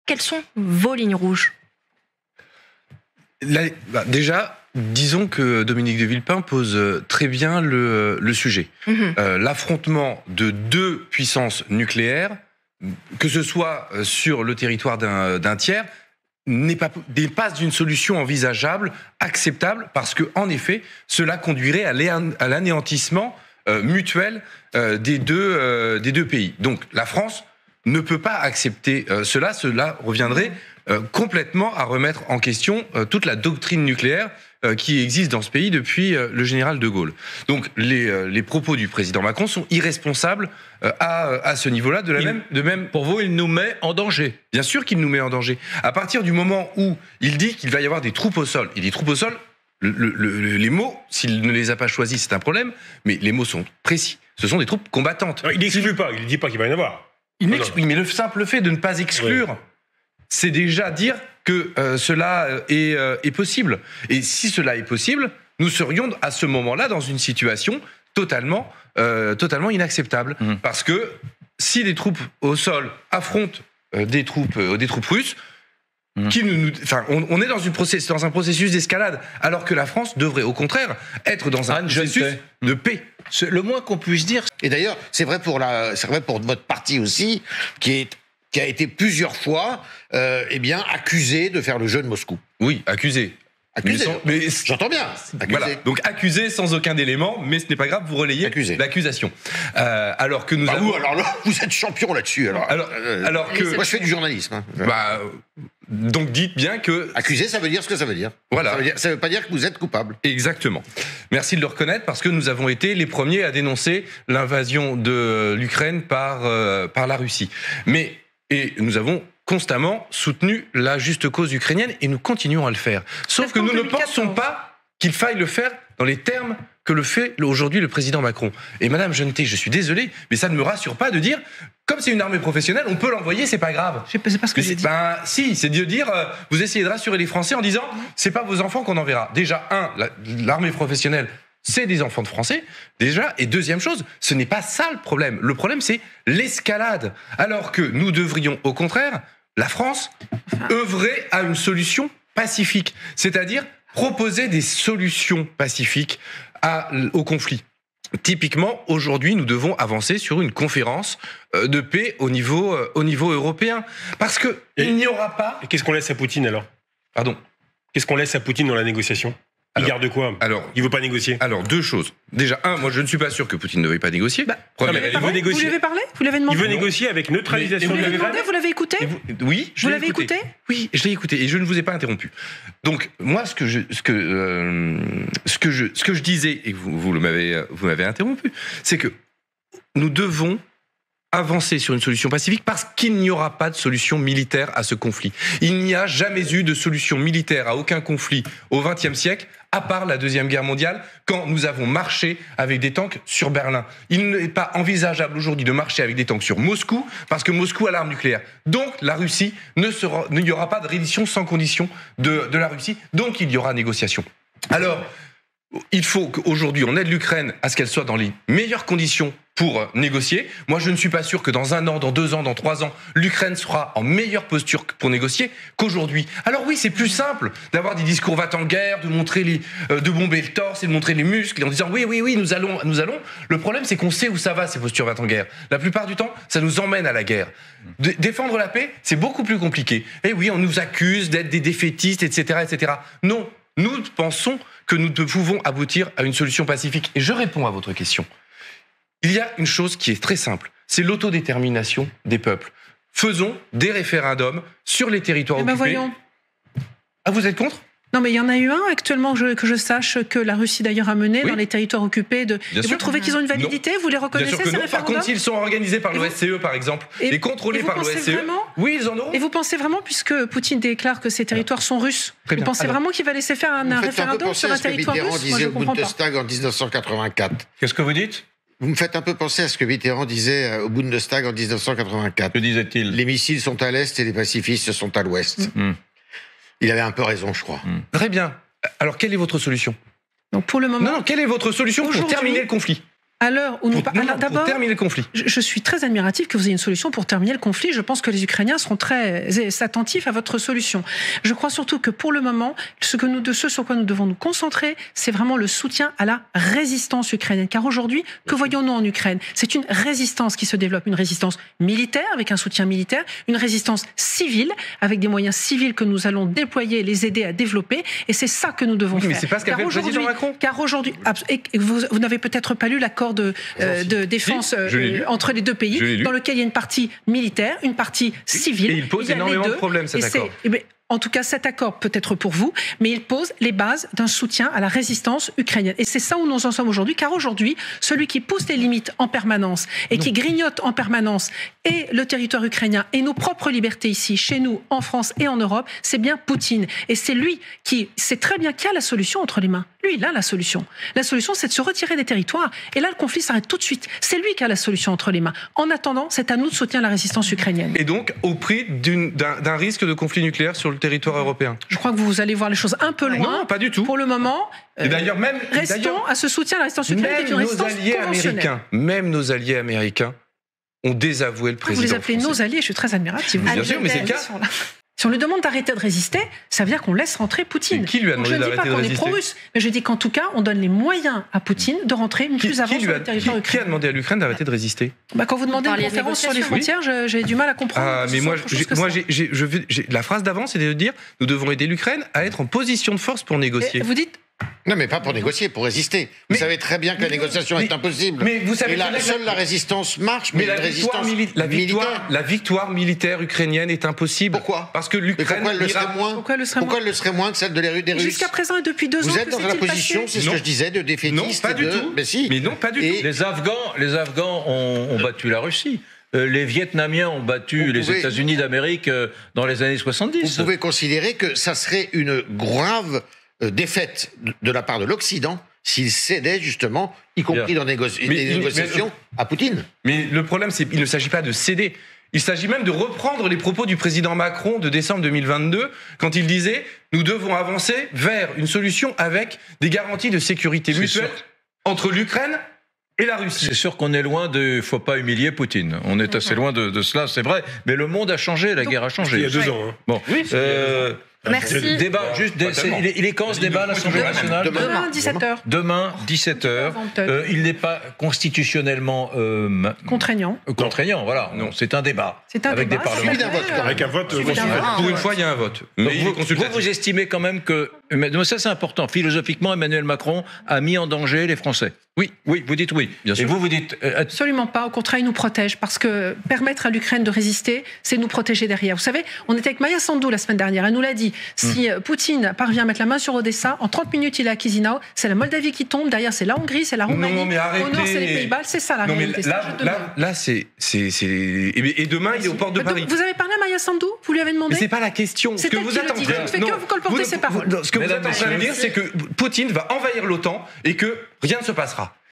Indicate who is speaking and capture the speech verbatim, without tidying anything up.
Speaker 1: Quelles sont vos lignes rouges ?
Speaker 2: Là, bah, déjà, disons que Dominique de Villepin pose très bien le, le sujet. Mmh. Euh, l'affrontement de deux puissances nucléaires, que ce soit sur le territoire d'un, d'un tiers, n'est pas, n'est pas une solution envisageable, acceptable, parce que en effet, cela conduirait à, à l'anéantissement euh, mutuel euh, des, deux, euh, des deux pays. Donc la France ne peut pas accepter euh, cela. Cela reviendrait euh, complètement à remettre en question euh, toute la doctrine nucléaire euh, qui existe dans ce pays depuis euh, le général de Gaulle. Donc les, euh, les propos du président Macron sont irresponsables euh, à, à ce niveau-là. De la
Speaker 3: il,
Speaker 2: même, de même,
Speaker 3: pour vous, il nous met en danger.
Speaker 2: Bien sûr qu'il nous met en danger. À partir du moment où il dit qu'il va y avoir des troupes au sol, et des troupes au sol, le, le, le, les mots, s'il ne les a pas choisis, c'est un problème, mais les mots sont précis. Ce sont des troupes combattantes.
Speaker 4: Non, il n'exclut pas, il ne dit pas qu'il va y en avoir.
Speaker 2: Il oui, mais le simple fait de ne pas exclure, oui. c'est déjà dire que euh, cela est, euh, est possible. Et si cela est possible, nous serions à ce moment-là dans une situation totalement, euh, totalement inacceptable. Mmh. Parce que si des troupes au sol affrontent euh, des, troupes, euh, des troupes russes, mmh. qui nous, nous, enfin, on, on est dans, une process, dans un processus d'escalade, alors que la France devrait au contraire être dans un Anne processus Jeté. de paix.
Speaker 3: C'est le moins qu'on puisse dire.
Speaker 5: Et d'ailleurs, c'est vrai pour la, c'est vrai pour votre parti aussi, qui est, qui a été plusieurs fois, euh, eh bien, accusé de faire le jeu de Moscou.
Speaker 2: Oui, accusé.
Speaker 5: Accusé. Mais, mais j'entends bien.
Speaker 2: Accusé. Voilà. Donc accusé sans aucun élément, mais ce n'est pas grave, vous relayez accusé. l'accusation. Euh, alors que nous
Speaker 5: bah
Speaker 2: avons.
Speaker 5: Vous, alors là, vous êtes champion là-dessus. Alors,
Speaker 2: alors, euh, alors que
Speaker 5: moi, je fais du journalisme. Hein.
Speaker 2: Bah, donc dites bien que
Speaker 5: accusé, ça veut dire ce que ça veut dire.
Speaker 2: Voilà.
Speaker 5: Ça veut, dire, ça veut pas dire que vous êtes coupable.
Speaker 2: Exactement. Merci de le reconnaître parce que nous avons été les premiers à dénoncer l'invasion de l'Ukraine par euh, par la Russie. Mais et nous avons constamment soutenu la juste cause ukrainienne et nous continuons à le faire. Sauf que nous ne pensons pas qu'il faille le faire dans les termes que le fait aujourd'hui le président Macron. Et Madame Jeuneté, je suis désolé, mais ça ne me rassure pas de dire, comme c'est une armée professionnelle, on peut l'envoyer, c'est pas grave.
Speaker 1: Je sais pas ce que j'ai dit.
Speaker 2: Ben, si, c'est de dire, euh, vous essayez de rassurer les Français en disant, c'est pas vos enfants qu'on enverra. Déjà, un, la, l'armée professionnelle, c'est des enfants de Français, déjà. Et deuxième chose, ce n'est pas ça le problème. Le problème, c'est l'escalade. Alors que nous devrions, au contraire, la France, œuvrer à une solution pacifique. C'est-à-dire proposer des solutions pacifiques à, au conflit. Typiquement, aujourd'hui, nous devons avancer sur une conférence de paix au niveau, au niveau européen. Parce qu'il n'y aura pas...
Speaker 4: Et qu'est-ce qu'on laisse à Poutine, alors ?
Speaker 2: Pardon ?
Speaker 4: Qu'est-ce qu'on laisse à Poutine dans la négociation ? Il alors, garde quoi ?
Speaker 2: Alors,
Speaker 4: il veut pas négocier.
Speaker 2: Alors, deux choses. Déjà, un, moi, je ne suis pas sûr que Poutine ne veuille pas négocier.
Speaker 1: Bah,
Speaker 2: Première,
Speaker 1: il veut négocier. Vous lui avez parlé ? Vous l'avez demandé ?
Speaker 4: Il veut négocier avec neutralisation
Speaker 1: de
Speaker 4: l'Ukraine.
Speaker 1: Vous l'avez demandé ? Vous l'avez écouté ?
Speaker 2: vous, Oui, je
Speaker 1: vous
Speaker 2: l'ai
Speaker 1: l'avez écouté. écouté
Speaker 2: Oui, je l'ai écouté et je ne vous ai pas interrompu. Donc, moi, ce que je, ce que, euh, ce que je, ce que je disais et vous, vous m'avez, vous m'avez interrompu, c'est que nous devons avancer sur une solution pacifique parce qu'il n'y aura pas de solution militaire à ce conflit. Il n'y a jamais eu de solution militaire à aucun conflit au vingtième siècle, à part la Deuxième Guerre mondiale, quand nous avons marché avec des tanks sur Berlin. Il n'est pas envisageable aujourd'hui de marcher avec des tanks sur Moscou, parce que Moscou a l'arme nucléaire. Donc la Russie, ne sera, il n'y aura pas de reddition sans condition de, de la Russie, donc il y aura négociation. Alors, il faut qu'aujourd'hui on aide l'Ukraine à ce qu'elle soit dans les meilleures conditions pour négocier. Moi, je ne suis pas sûr que dans un an, dans deux ans, dans trois ans, l'Ukraine sera en meilleure posture pour négocier qu'aujourd'hui. Alors oui, c'est plus simple d'avoir des discours va-t-en-guerre, de montrer les, euh, de bomber le torse et de montrer les muscles en disant oui, oui, oui, nous allons, nous allons. Le problème, c'est qu'on sait où ça va, ces postures va-t-en-guerre. La plupart du temps, ça nous emmène à la guerre. D- défendre la paix, c'est beaucoup plus compliqué. Et oui, on nous accuse d'être des défaitistes, et cetera, et cetera. Non, nous pensons que nous pouvons aboutir à une solution pacifique. Et je réponds à votre question. Il y a une chose qui est très simple, c'est l'autodétermination des peuples. Faisons des référendums sur les territoires
Speaker 1: eh ben
Speaker 2: occupés.
Speaker 1: Voyons.
Speaker 2: Ah, vous êtes contre ?
Speaker 1: Non, mais il y en a eu un actuellement, que je, que je sache, que la Russie d'ailleurs a mené oui. dans les territoires occupés. De... Et vous trouvez qu'ils ont une validité ? Non. Vous les reconnaissez, ces référendums ?
Speaker 2: Par contre, s'ils sont organisés par l'O S C E, par exemple, et, et contrôlés et par l'O S C E,
Speaker 1: vraiment...
Speaker 2: oui, ils en auront.
Speaker 1: Et vous pensez vraiment, puisque Poutine déclare que ces territoires sont russes,
Speaker 2: Très bien.
Speaker 1: vous pensez
Speaker 2: Alors,
Speaker 1: vraiment qu'il va laisser faire un, un référendum
Speaker 5: un
Speaker 1: sur un territoire russe ?
Speaker 5: Moi, je disait au Bundestag en dix-neuf cent quatre-vingt-quatre.
Speaker 3: Qu'est-ce que vous dites ?
Speaker 5: Vous me faites un peu penser à ce que Mitterrand disait au Bundestag en dix-neuf cent quatre-vingt-quatre.
Speaker 3: Que disait-il ?
Speaker 5: Les missiles sont à l'est et les pacifistes sont à l'ouest.
Speaker 3: Mmh.
Speaker 5: Il avait un peu raison, je crois.
Speaker 2: Mmh. Très bien. Alors, quelle est votre solution ?
Speaker 1: Donc, pour le moment...
Speaker 2: Non, non, quelle est votre solution pour terminer le conflit ?
Speaker 1: À l'heure où nous
Speaker 2: pour, non, non,
Speaker 1: d'abord,
Speaker 2: pour terminer le conflit.
Speaker 1: Je, je suis très admiratif que vous ayez une solution pour terminer le conflit. Je pense que les Ukrainiens seront très attentifs à votre solution. Je crois surtout que pour le moment, ce, que nous, de ce sur quoi nous devons nous concentrer, c'est vraiment le soutien à la résistance ukrainienne. Car aujourd'hui, que voyons-nous en Ukraine? C'est une résistance qui se développe, une résistance militaire avec un soutien militaire, une résistance civile avec des moyens civils que nous allons déployer, les aider à développer. Et c'est ça que nous devons
Speaker 2: oui,
Speaker 1: faire.
Speaker 2: Mais c'est pas ce qu'a fait le président Macron.
Speaker 1: Car aujourd'hui, et vous, vous n'avez peut-être pas lu l'accord de, euh, de défense si, euh, entre les deux pays, dans lequel il y a une partie militaire, une partie civile.
Speaker 2: Et il pose il énormément de problèmes, cet accord.
Speaker 1: En tout cas, cet accord peut être pour vous, mais il pose les bases d'un soutien à la résistance ukrainienne. Et c'est ça où nous en sommes aujourd'hui, car aujourd'hui, celui qui pousse les limites en permanence et non. qui grignote en permanence et le territoire ukrainien et nos propres libertés ici, chez nous, en France et en Europe, c'est bien Poutine. Et c'est lui qui sait très bien qu'il a la solution entre les mains. Lui, il a la solution. La solution, c'est de se retirer des territoires. Et là, le conflit s'arrête tout de suite. C'est lui qui a la solution entre les mains. En attendant, c'est à nous de soutenir la résistance ukrainienne.
Speaker 2: Et donc, au prix d'un, d'un risque de conflit nucléaire sur le territoire européen.
Speaker 1: Je crois que vous allez voir les choses un peu loin.
Speaker 2: Non, pas du tout.
Speaker 1: Pour le moment,
Speaker 2: et d'ailleurs, même,
Speaker 1: restons
Speaker 2: d'ailleurs,
Speaker 1: à ce soutien à la résistance ukrainienne, qui est une résistance
Speaker 2: alliés américains, même nos alliés américains ont désavoué le président.
Speaker 1: Vous les appelez
Speaker 2: français.
Speaker 1: nos alliés, je suis très admiratif.
Speaker 2: Bien sûr, mais c'est le cas.
Speaker 1: Si on lui demande d'arrêter de résister, ça veut dire qu'on laisse rentrer Poutine.
Speaker 2: Et qui lui a demandé d'arrêter de résister ?
Speaker 1: Je ne dis pas qu'on est pro-russe, mais je dis qu'en tout cas, on donne les moyens à Poutine de rentrer qui, plus avant sur le territoire ukrainien.
Speaker 2: Qui a demandé à l'Ukraine d'arrêter de résister ?
Speaker 1: Bah, quand vous demandez une conférence sur les frontières, oui. j'ai du mal à comprendre.
Speaker 2: Ah, mais moi, j'ai, moi j'ai, j'ai, je, j'ai, la phrase d'avant, c'était de dire nous devons aider l'Ukraine à être en position de force pour négocier.
Speaker 1: Et vous dites
Speaker 5: non, mais pas pour négocier, pour résister.
Speaker 2: Mais,
Speaker 5: vous savez très bien que la négociation
Speaker 2: mais,
Speaker 5: est impossible.
Speaker 2: Mais vous savez
Speaker 5: et la, seule la résistance marche, mais, mais la, la résistance
Speaker 2: mili- la victoire,
Speaker 5: militaire.
Speaker 2: La victoire militaire ukrainienne est impossible.
Speaker 5: Pourquoi ?
Speaker 2: Parce que l'Ukraine.
Speaker 5: Pourquoi elle le serait moins
Speaker 1: Pourquoi elle le serait,
Speaker 5: pourquoi elle le serait moins que celle de les, des Russes ?
Speaker 1: Jusqu'à présent et depuis deux
Speaker 5: vous
Speaker 1: ans.
Speaker 5: Vous êtes dans la position,
Speaker 1: passé
Speaker 5: c'est ce
Speaker 2: non.
Speaker 5: que je disais, de défaitiste.
Speaker 2: Non, pas
Speaker 5: de...
Speaker 2: du tout.
Speaker 5: Mais, si.
Speaker 2: mais non, pas du
Speaker 3: et
Speaker 2: tout.
Speaker 3: Les Afghans, les Afghans ont, ont battu la Russie. Euh, les Vietnamiens ont battu vous les pouvez... États-Unis d'Amérique euh, dans les années soixante-dix.
Speaker 5: Vous pouvez considérer que ça serait une grave euh, défaite de, de la part de l'Occident s'il cédait justement, y compris Bien. dans négo- mais, des négociations, mais, à Poutine.
Speaker 2: Mais le problème, c'est qu'il ne s'agit pas de céder. Il s'agit même de reprendre les propos du président Macron de décembre deux mille vingt-deux, quand il disait « Nous devons avancer vers une solution avec des garanties de sécurité mutuelle entre l'Ukraine et la Russie. »
Speaker 3: C'est sûr qu'on est loin de... Il ne faut pas humilier Poutine. On est assez loin de, de cela, c'est vrai. Mais le monde a changé, la Donc, guerre a changé.
Speaker 4: Il y a deux ans. Hein.
Speaker 3: Bon.
Speaker 2: Oui,
Speaker 3: euh,
Speaker 6: Merci.
Speaker 3: Débat, juste, des, c'est, il, est, il est quand ce débat à l'Assemblée nationale ?
Speaker 1: Demain, dix-sept heures.
Speaker 3: Demain, dix-sept heures. Euh, il n'est pas constitutionnellement euh,
Speaker 1: contraignant.
Speaker 3: Euh, contraignant, voilà. Non, c'est un débat.
Speaker 1: C'est un
Speaker 3: avec
Speaker 1: débat.
Speaker 3: des parlementaires.
Speaker 5: Un vote,
Speaker 4: avec un vote.
Speaker 2: Pour une fois, il y a un vote.
Speaker 3: Mais vous, vous, vous estimez quand même que, mais ça c'est important, philosophiquement, Emmanuel Macron a mis en danger les Français. Oui, oui, vous dites oui. Bien sûr. Et vous, vous dites...
Speaker 1: Euh, Absolument pas. Au contraire, il nous protège. Parce que permettre à l'Ukraine de résister, c'est nous protéger derrière. Vous savez, on était avec Maya Sandu la semaine dernière. Elle nous l'a dit. Si hum. Poutine parvient à mettre la main sur Odessa, en trente minutes, il est à Chisinau. C'est la Moldavie qui tombe. Derrière, c'est la Hongrie, c'est la Roumanie.
Speaker 2: Non, mais arrêtez.
Speaker 1: Au nord, c'est les Pays-Bas. C'est ça la
Speaker 2: non,
Speaker 1: réalité.
Speaker 2: Mais là, là, là, là, c'est, c'est, c'est... Et demain, il est aux portes de Paris.
Speaker 1: Vous avez parlé à Maya Sandu ? Vous lui avez demandé ?
Speaker 2: Mais c'est pas la question.
Speaker 1: C'est ce que vous êtes en train de dire. Je ne fais que vous colporter ses paroles.
Speaker 2: Ce que vous êtes en train de dire, c'est que Poutine va envahir l'OTAN et que rien ne se passera.